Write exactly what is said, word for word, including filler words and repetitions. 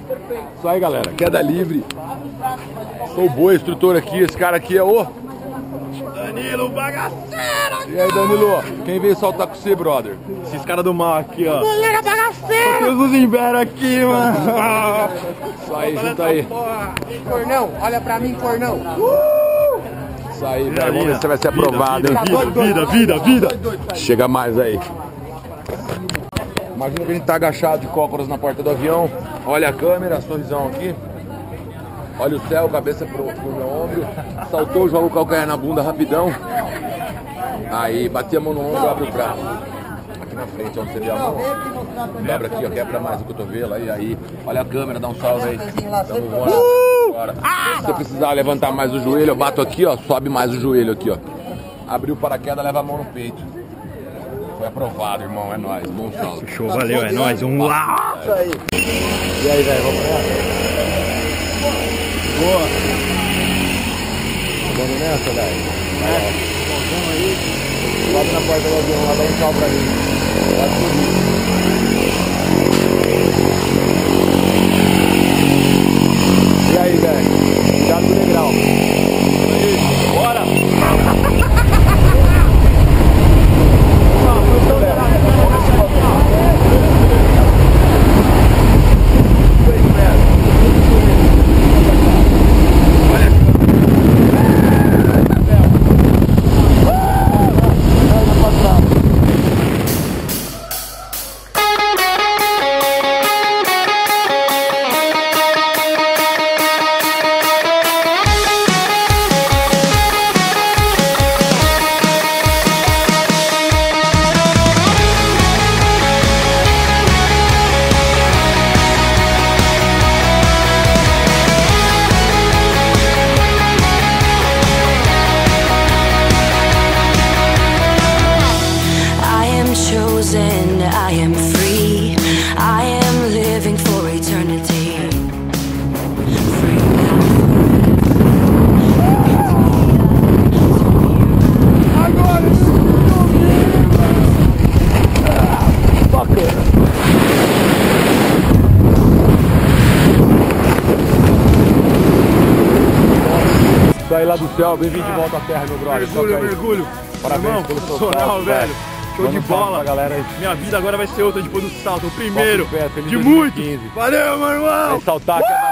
Isso aí, galera. Queda livre. Sou o Boi, instrutor aqui. Esse cara aqui é o Danilo Bagaceira. E aí, Danilo? Quem veio saltar com você, brother? Esses caras do mal aqui, ó. Galera Bagaceira. Os Luzimber aqui, mano. Isso aí, junta aí. Cornão, olha pra mim, cornão. Isso aí, velho. Vamos ver se você vai ser aprovado, hein? Vida, vida, vida, vida. Chega mais aí. Imagina que a gente tá agachado de cócoras na porta do avião. Olha a câmera, sorrisão aqui. Olha o céu, cabeça pro, pro meu ombro. Saltou, joga o calcanhar na bunda rapidão. Aí, bati a mão no ombro, abre o braço. Aqui na frente, onde você vê a mão. Dobra aqui, ó, quebra mais o cotovelo. Aí, aí. Olha a câmera, dá um salve aí. Tamo voando agora. Se você precisar levantar mais o joelho, eu bato aqui, ó. Sobe mais o joelho aqui, ó. Abriu o paraquedas, leva a mão no peito. Foi aprovado, irmão, é nóis, bom salve. Show, valeu, é nóis, vamos lá. Isso aí. E aí, velho, vamos nessa? Boa. Vamos nessa, velho? É. Vamos aí. Sobe na porta do avião lá, dá um tchau pra mim. Pode subir. E aí, velho? Cuidado com o degrau. Aí, bora! I am free, I am living for eternity. Agora! Isso aí lá do céu, bem-vindo de volta à terra, meu brother. Mergulho, mergulho. Parabéns irmão, pelo seu profissional, salto, velho. Show de bola. Galera aí. Minha vida agora vai ser outra depois do salto. O primeiro Pé, feliz de dois mil e muitos. quinze. Valeu, meu irmão. Vai saltar, que é